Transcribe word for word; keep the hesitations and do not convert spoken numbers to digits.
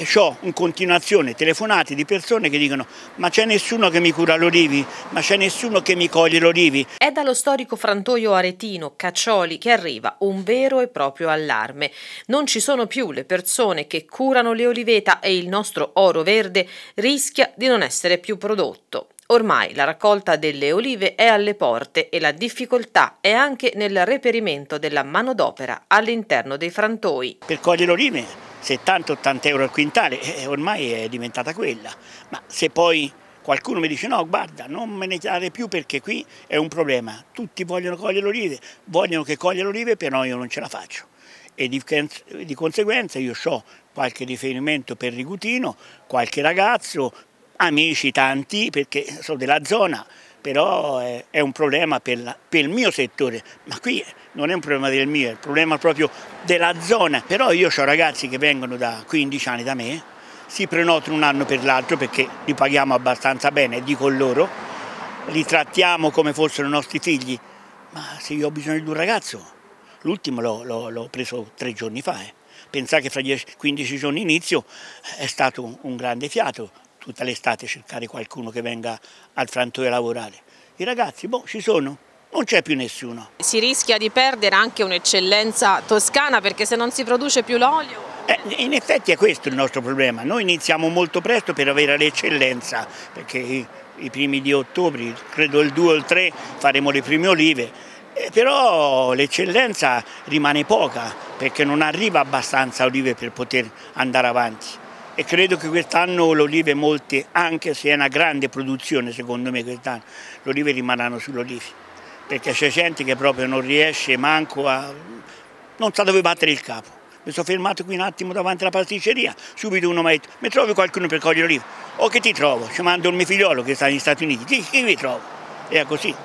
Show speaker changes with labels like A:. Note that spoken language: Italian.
A: ho in continuazione telefonate di persone che dicono ma c'è nessuno che mi cura gli olivi, ma c'è nessuno che mi coglie gli olivi.
B: È dallo storico frantoio aretino Caccioli che arriva un vero e proprio allarme. Non ci sono più le persone che curano le oliveta e il nostro oro verde rischia di non essere più prodotto. Ormai la raccolta delle olive è alle porte e la difficoltà è anche nel reperimento della manodopera all'interno dei frantoi.
A: Per cogliere le olive settanta ottanta euro al quintale, eh, ormai è diventata quella, ma se poi qualcuno mi dice no guarda non me ne dare più perché qui è un problema, tutti vogliono cogliere le olive, vogliono che coglie le olive però io non ce la faccio e di, di conseguenza io ho qualche riferimento per Rigutino, qualche ragazzo, amici tanti perché sono della zona, però è, è un problema per, la, per il mio settore, ma qui non è un problema del mio, è un problema proprio della zona. Però io ho ragazzi che vengono da quindici anni da me, si prenotano un anno per l'altro perché li paghiamo abbastanza bene e dico loro, li trattiamo come fossero i nostri figli, ma se io ho bisogno di un ragazzo, l'ultimo l'ho preso tre giorni fa, eh. Pensate che fra quindici giorni inizio è stato un, un grande fiato, tutta l'estate cercare qualcuno che venga al frantoio a lavorare. I ragazzi, boh, ci sono, non c'è più nessuno.
B: Si rischia di perdere anche un'eccellenza toscana perché se non si produce più l'olio?
A: Eh, in effetti è questo il nostro problema, noi iniziamo molto presto per avere l'eccellenza, perché i, i primi di ottobre, credo il due o il tre, faremo le prime olive, eh, però l'eccellenza rimane poca perché non arriva abbastanza olive per poter andare avanti. E credo che quest'anno le olive molte, anche se è una grande produzione secondo me quest'anno, le olive rimarranno sulle olive, perché c'è gente che proprio non riesce manco a... non sa dove battere il capo. Mi sono fermato qui un attimo davanti alla pasticceria, subito uno mi ha detto, mi trovi qualcuno per cogliere olive? O che ti trovo? Ci mando il mio figliolo che sta negli Stati Uniti, chi, chi vi trovo? È così.